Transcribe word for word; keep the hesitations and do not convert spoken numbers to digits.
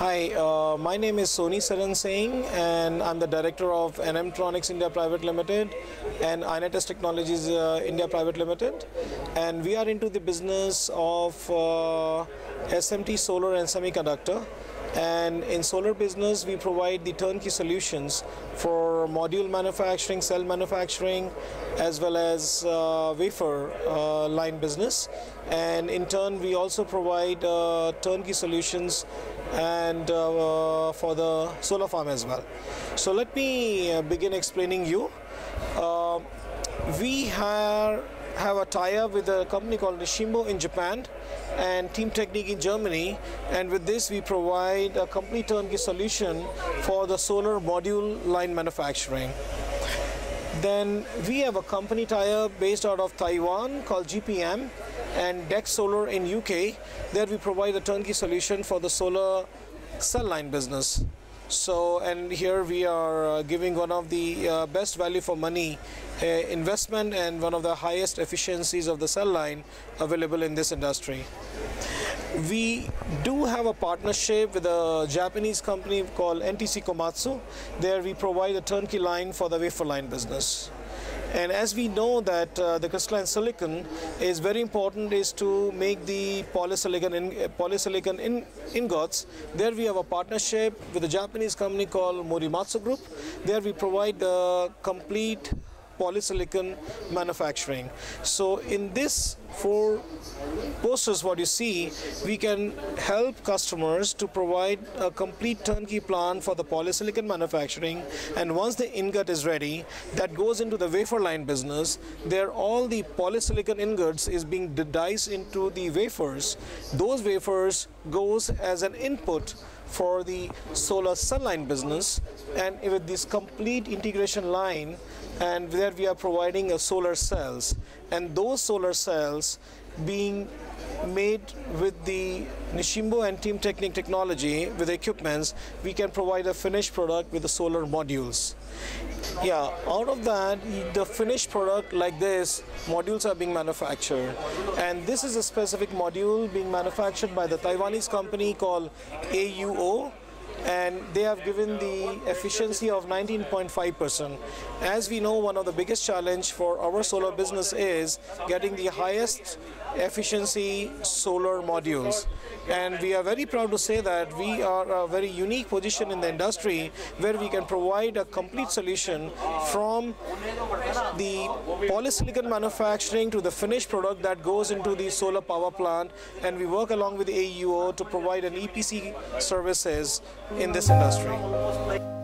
Hi, uh, my name is Soni Saran Singh and I'm the director of Enemtronics India Private Limited and Inetus Technologies uh, India Private Limited, and we are into the business of uh, S M T solar and semiconductor. And in solar business, we provide the turnkey solutions for module manufacturing, cell manufacturing, as well as uh, wafer uh, line business. And in turn, we also provide uh, turnkey solutions and uh, for the solar farm as well. So let me uh, begin explaining you. Uh, we have have a tie-up with a company called Nishimbo in Japan and Teamtechnik in Germany, and with this we provide a complete turnkey solution for the solar module line manufacturing. Then we have a company tie-up based out of Taiwan called G P M and Dex Solar in U K. There we provide a turnkey solution for the solar cell line business. So, and here we are uh, giving one of the uh, best value for money uh, investment and one of the highest efficiencies of the cell line available in this industry. We do have a partnership with a Japanese company called N T C Komatsu. There we provide a turnkey line for the wafer line business. And as we know that uh, the crystalline silicon is very important is to make the polysilicon, in, uh, polysilicon in, ingots. There we have a partnership with a Japanese company called Morimatsu Group. There we provide the complete polysilicon manufacturing. So in this four posters what you see, we can help customers to provide a complete turnkey plan for the polysilicon manufacturing, and once the ingot is ready, that goes into the wafer line business. There all the polysilicon ingots is being diced into the wafers. Those wafers goes as an input for the solar cell line business, and with this complete integration line, and there we are providing a solar cells, and those solar cells being made with the Nishimbo and Teamtechnik technology with equipments, we can provide a finished product with the solar modules. Yeah, out of that, the finished product like this, modules are being manufactured. And this is a specific module being manufactured by the Taiwanese company called A U O. And they have given the efficiency of nineteen point five percent. As we know, one of the biggest challenge for our solar business is getting the highest efficiency solar modules. And we are very proud to say that we are a very unique position in the industry where we can provide a complete solution from the polysilicon manufacturing to the finished product that goes into the solar power plant, and we work along with A U O to provide an E P C services in this industry.